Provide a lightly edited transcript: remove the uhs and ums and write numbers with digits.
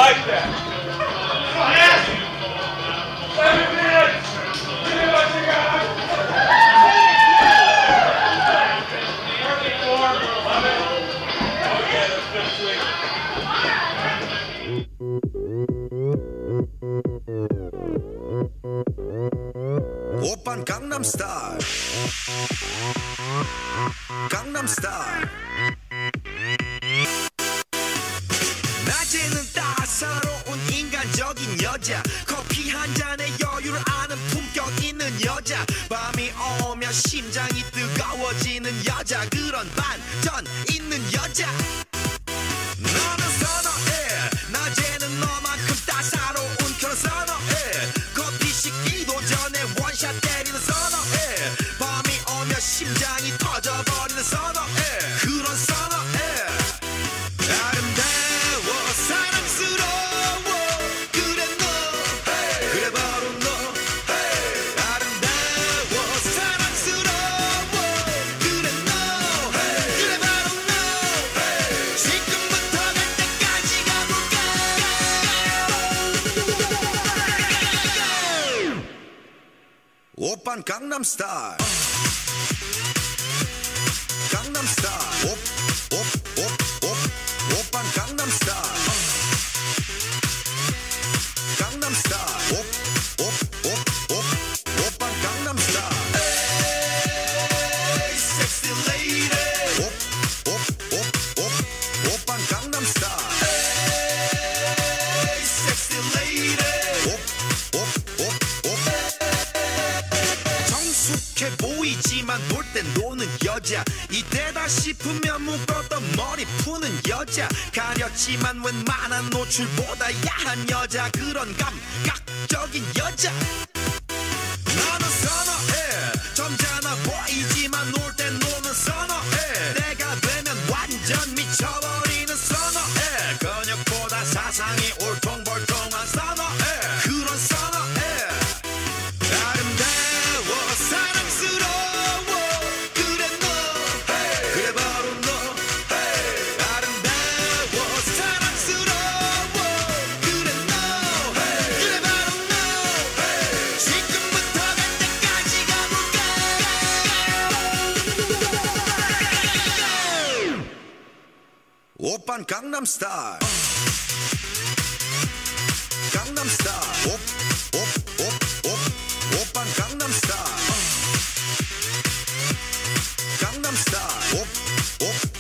like that. Come on, ask him. 7 minutes. Give me what you got. Perfect form. Love it. Oh yeah, that's good swing. 오빤 강남스타일 강남스타일 낮에는 따사로운 인간적인 여자 커피 한 잔에 여유를 아는 품격 있는 여자 밤이 오면 심장이 뜨거워지는 여자 그런 반전 있는 여자 너는 선호해 낮에는 너만큼 따사로운 그런 선호해 커피 식기도 전에 원샷 때리는 선호해 밤이 오면 심장이 터져버리는 선호해 그런 선호해 아름다워 사랑스러워 그래 너 그래 바로 너 아름다워 사랑스러워 그래 너 그래 바로 너 지금부터 갈 때까지 가볼까 오빤 강남스타일 강남스타일 오빤 강남스타일 강남스타일 오빤 강남스타일 에이 섹시 레이디 오빤 강남스타일 에이 섹시 레이디 정숙해 보이지만 놀 땐 노는 여자 이때다 싶으면 묶었던 머리 푸는 여자 가렸지만 웬만한 노출보다 야한 여자 그런 감각적인 여자 너는 선호해 점잖아 보이지만 놀 땐 노는 선호해 내가 되면 완전 미쳐버리는 선호해 근육보다 사상이 울퉁불퉁한 선호해 그런 선호해 아름다워 사랑스러워 그래 너 그래 바로 너 아름다워 사랑스러워 그래 너 그래 바로 너 지금부터 갈 때까지 가볼까 오빤 강남스타일 강남스타일 오빤 강남스타일 강남스타일